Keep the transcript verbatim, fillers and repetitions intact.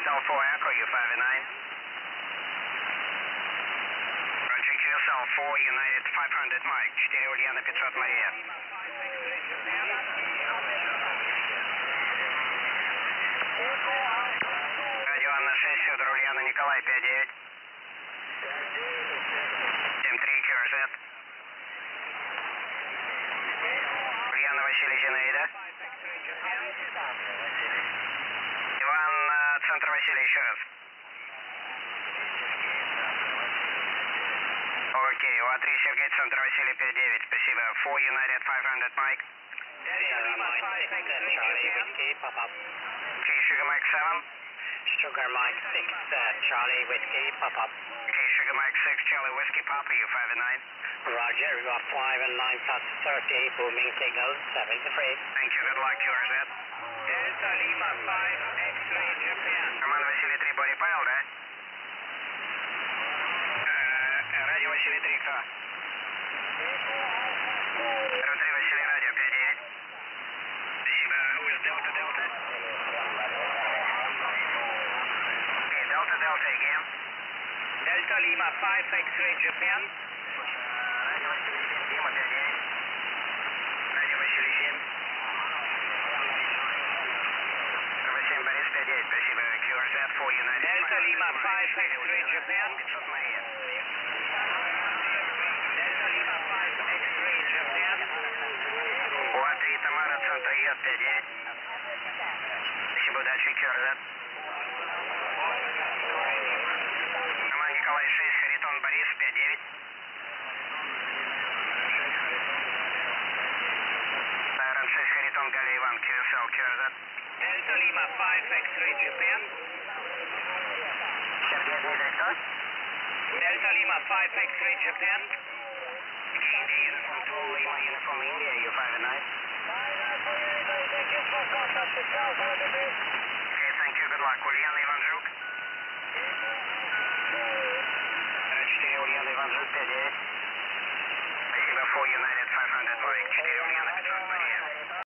Cell four Echo, U five nine. Roger, Q S L four, United five hundred Mike, четыре Ульяна пятьсот Мария. Радио Анна шесть, Федор Ульяна Николай пять девять. семь три Q R Z. Ульяна Василий Зинаида. Иван, центр Василий, еще раз. Окей, УА три Сергей, центр Василий пять девять, спасибо. four United five hundred Mike. Sierra Mike six, uh, Charlie Whiskey, pop up. Okay, Sugar Mike seven. Sugar Mike six, uh, Charlie Whiskey, pop up. Okay, Sugar Mike six, Charlie Whiskey, Papa, U five nine. Roger, you got five and nine plus thirty, booming signal, seven to three. Thank you, good luck, Q R Z. Delta Lima five, X-ray Japan. Роман Василий три, Бори Павел, да? Э, радио Василий три, кто? Р три Василий, радио пять девять. Спасибо, Уз, Делта, Делта. Okay, Delta, Delta again. Delta Lima five, X-ray Japan. Радио Василий семь, Дима пять девять. Радио Василий семь. семь, Борис пять девять, спасибо. Q R Z four United. Delta Lima five, X-ray Japan. пятьсот Мария. Delta Lima five, X-ray Japan. УА три Тамара, центр Й пять девять. Спасибо, удачи, Q R Z. Роман Николай шесть, Харитон Борис пять девять. Сайрон шесть, Харитон Галя Иван, Q S L, Q R Z. Delta Lima five, X-ray Japan. Сергей Дмитрий, кто? Delta Lima five, X-ray Japan. India Uniform two, Lima Uniform India, U five nine. Okay, thank you, good luck. Ульяна Иван Жук. четыре Ульяна Иван Жук пять девять. Спасибо, four United five hundred Mike, четыре Ульяна.